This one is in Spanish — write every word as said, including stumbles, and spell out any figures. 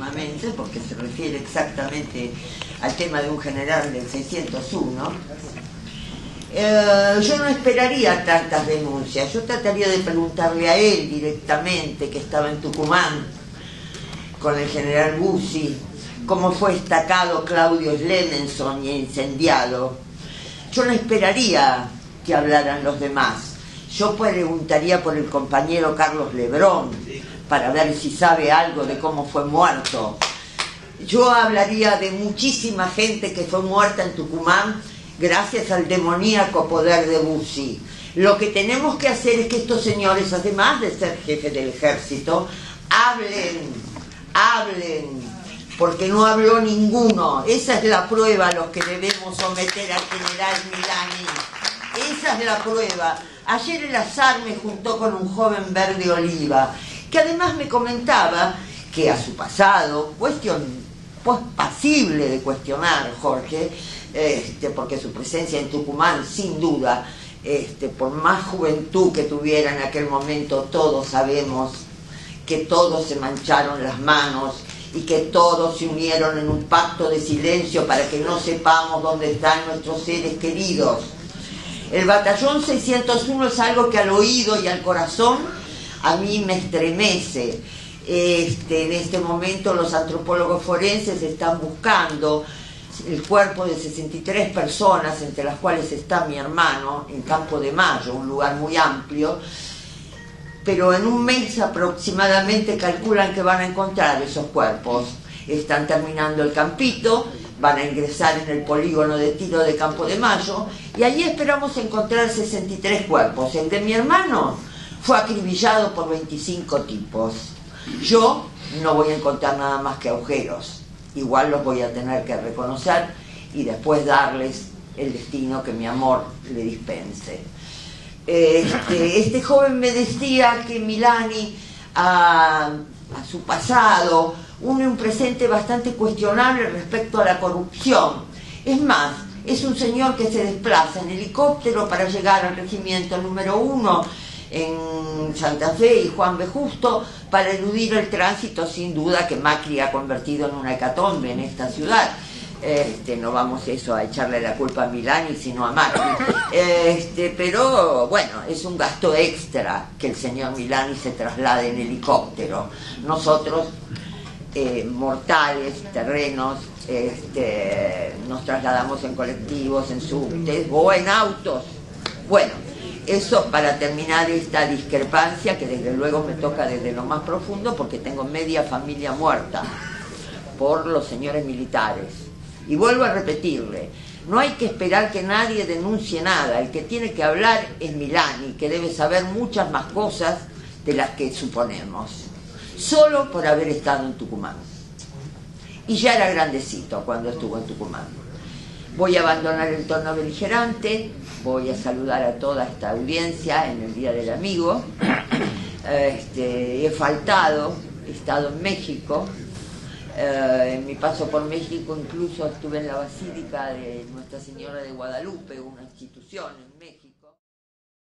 íntimamente, porque se refiere exactamente al tema de un general del seiscientos uno, eh, yo no esperaría tantas denuncias. Yo trataría de preguntarle a él directamente, que estaba en Tucumán con el general Bussi, cómo fue estacado Claudio Slemenson y incendiado. Yo no esperaría que hablaran los demás. Yo preguntaría por el compañero Carlos Lebrón, para ver si sabe algo de cómo fue muerto. Yo hablaría de muchísima gente que fue muerta en Tucumán gracias al demoníaco poder de Bussi. Lo que tenemos que hacer es que estos señores, además de ser jefes del ejército, hablen, hablen, porque no habló ninguno. Esa es la prueba a los que debemos someter al general Milani. Esa es la prueba. Ayer el azar me juntó con un joven verde oliva, que además me comentaba que a su pasado, cuestión, pues pasible de cuestionar, Jorge, este, porque su presencia en Tucumán, sin duda, este, por más juventud que tuviera en aquel momento, todos sabemos que todos se mancharon las manos y que todos se unieron en un pacto de silencio para que no sepamos dónde están nuestros seres queridos. El batallón seiscientos uno es algo que al oído y al corazón a mí me estremece. Este, en este momento los antropólogos forenses están buscando el cuerpo de sesenta y tres personas, entre las cuales está mi hermano, en Campo de Mayo, un lugar muy amplio, pero en un mes aproximadamente calculan que van a encontrar esos cuerpos. Están terminando el campito, van a ingresar en el polígono de tiro de Campo de Mayo, y allí esperamos encontrar sesenta y tres cuerpos. El de mi hermano fue acribillado por veinticinco tipos. Yo no voy a encontrar nada más que agujeros. Igual los voy a tener que reconocer y después darles el destino que mi amor le dispense. Este, este joven me decía que Milani, a, a su pasado, une un presente bastante cuestionable respecto a la corrupción. Es más, es un señor que se desplaza en helicóptero para llegar al regimiento número uno en Santa Fe y Juan B. Justo, para eludir el tránsito, sin duda, que Macri ha convertido en una hecatombe en esta ciudad. Este, no vamos eso a echarle la culpa a Milani, sino a Macri. Este, pero bueno, es un gasto extra que el señor Milani se traslade en helicóptero. Nosotros, eh, mortales, terrenos, este, nos trasladamos en colectivos, en subtes o en autos. Bueno, eso para terminar esta discrepancia, que desde luego me toca desde lo más profundo, porque tengo media familia muerta por los señores militares. Y vuelvo a repetirle, no hay que esperar que nadie denuncie nada. El que tiene que hablar es Milani, que debe saber muchas más cosas de las que suponemos, solo por haber estado en Tucumán. Y ya era grandecito cuando estuvo en Tucumán. Voy a abandonar el tono beligerante, voy a saludar a toda esta audiencia en el Día del Amigo. Este, he faltado, he estado en México. Eh, en mi paso por México incluso estuve en la Basílica de Nuestra Señora de Guadalupe, una institución en México.